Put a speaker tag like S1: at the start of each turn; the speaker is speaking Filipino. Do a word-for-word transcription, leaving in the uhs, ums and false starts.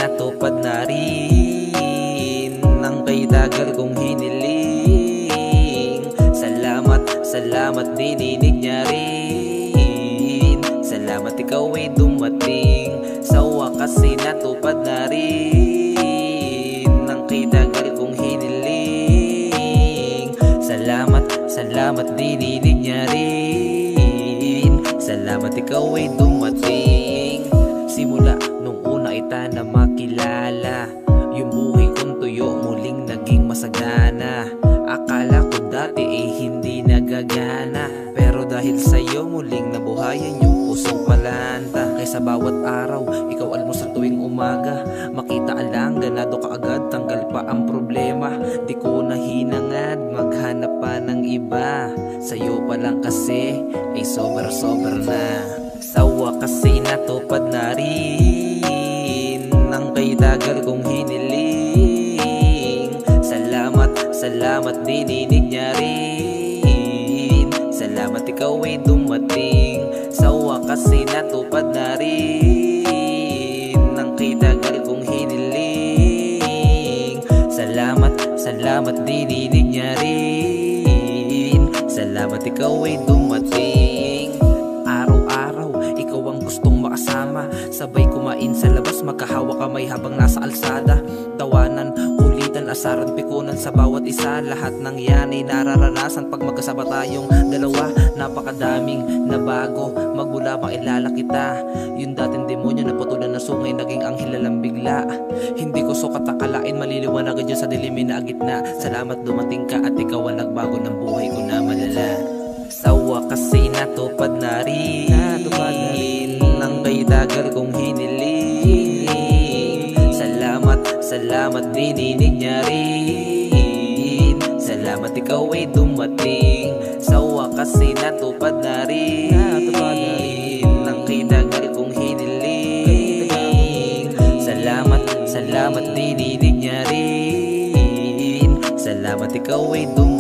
S1: natupad na rin ang kay tagal kong hiniling. Salamat, salamat dininig niya rin. Salamat ikaw ay dumating. Sa wakas ay natupad na rin ang kay tagal kong hiniling. Salamat, salamat dininig niya rin. Salamat ikaw ay dumating. Simula nung una kita na makilala, yung buhay kong tuyo muling naging masagana. Akala ko dati ay hindi nagagana, pero dahil sa'yo muling nabuhayan yung pusong palanta. Kaya sa bawat araw, ikaw almusal tuwing umaga. Makita alang, ganado ka agad, tanggal pa ang problema. Di ko na hinangad, maghanap pa ng iba. Sa'yo pa lang kasi, ay sober-sober na. Sa wakas ay natupad na rin ang kay tagal kong hiniling. Salamat, salamat dininig niya rin. Salamat ikaw ay dumating. Sa wakas ay natupad na rin ang kay tagal kong hiniling. Salamat, salamat dininig niya rin. Salamat ikaw ay dumating. Makasama, sabay kumain sa labas, magkahawa kamay habang nasa alsada. Tawanan, ulitan, asaran, pikunan sa bawat isa. Lahat ng yan ay nararanasan pag magkasama tayong dalawa. Napakadaming nabago, magmula makilala kita. Yung dating demonyo na patulan na sungay, naging anghel na lang bigla. Hindi ko sukat akalain, maliliwanag dyan sa dilimin na gitna. Salamat dumating ka at ikaw ang nagbago ng buhay ko na malala. Sa wakas ay natupad na rin ang kay tagal kong hiniling. Salamat, salamat dininig niya rin. Salamat ikaw ay dumating. Sa wakas ay natupad na rin ang kay tagal kong hiniling. Salamat, salamat dininig niya rin. Salamat ikaw ay dumating.